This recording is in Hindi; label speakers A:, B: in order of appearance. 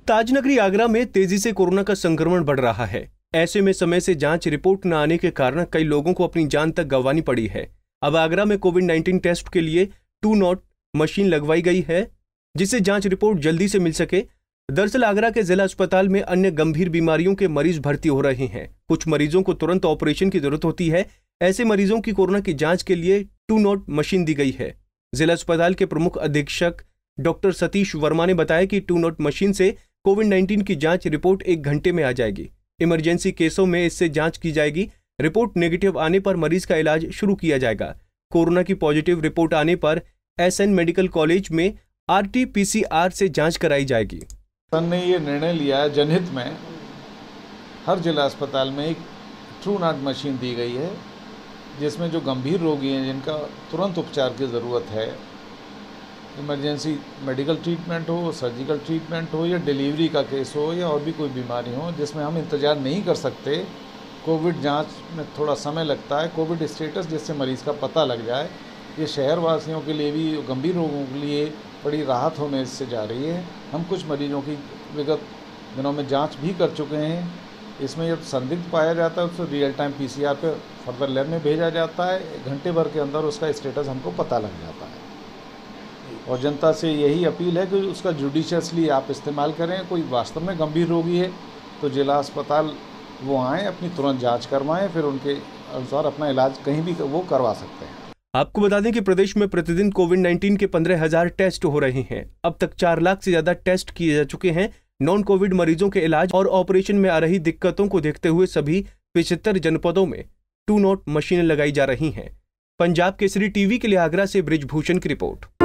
A: ताजनगरी आगरा में तेजी से कोरोना का संक्रमण बढ़ रहा है। ऐसे में समय से जांच रिपोर्ट न आने के कारण कई लोगों को अपनी जान तक गंवानी पड़ी है। अब आगरा में कोविड-19 टेस्ट के लिए 2 नॉट मशीन लगवाई गई है, जिससे जांच रिपोर्ट जल्दी से मिल सके। दरअसल आगरा के जिला अस्पताल में अन्य गंभीर बीमारियों के मरीज भर्ती हो रहे हैं। कुछ मरीजों को तुरंत ऑपरेशन की जरूरत होती है। ऐसे मरीजों की कोरोना की जांच के लिए 2 नॉट मशीन दी गई है। जिला अस्पताल के प्रमुख अधीक्षक डॉक्टर सतीश वर्मा ने बताया कि 2 नॉट मशीन से कोविड-19 की जांच रिपोर्ट 1 घंटे में आ जाएगी। इमरजेंसी केसों में इससे जांच की जाएगी। रिपोर्ट नेगेटिव आने पर मरीज का इलाज शुरू किया जाएगा। कोरोना की पॉजिटिव रिपोर्ट आने पर एसएन मेडिकल कॉलेज में RT-PCR से जांच कराई जाएगी।
B: संघ ने ये निर्णय लिया है, जनहित में हर जिला अस्पताल में एक 2 नॉट मशीन दी गई है, जिसमें जो गंभीर रोगी हैं जिनका तुरंत उपचार की ज़रूरत है, इमरजेंसी मेडिकल ट्रीटमेंट हो, सर्जिकल ट्रीटमेंट हो या डिलीवरी का केस हो या और भी कोई बीमारी हो जिसमें हम इंतज़ार नहीं कर सकते, कोविड जांच में थोड़ा समय लगता है, कोविड स्टेटस जिससे मरीज़ का पता लग जाए, ये शहर वासियों के लिए भी, गंभीर रोगों के लिए बड़ी राहत होने से जा रही है। हम कुछ मरीजों की विगत दिनों में जांच भी कर चुके हैं। इसमें जब संदिग्ध पाया जाता है तो रियल टाइम PCR पे फर्दर लैब में भेजा जाता है। 1 घंटे भर के अंदर उसका स्टेटस हमको पता लग जाता है। और जनता से यही अपील है कि उसका जुडिशियसली आप इस्तेमाल करें। कोई वास्तव में गंभीर रोगी है तो जिला अस्पताल वो आएँ, अपनी तुरंत जाँच करवाएँ, फिर उनके अनुसार अपना इलाज कहीं भी वो करवा सकते हैं।
A: आपको बता दें कि प्रदेश में प्रतिदिन कोविड-19 के 15,000 टेस्ट हो रहे हैं। अब तक 4 लाख से ज्यादा टेस्ट किए जा चुके हैं। नॉन कोविड मरीजों के इलाज और ऑपरेशन में आ रही दिक्कतों को देखते हुए सभी 75 जनपदों में 2 नॉट मशीनें लगाई जा रही हैं। पंजाब केसरी टीवी के लिए आगरा से ब्रिजभूषण की रिपोर्ट।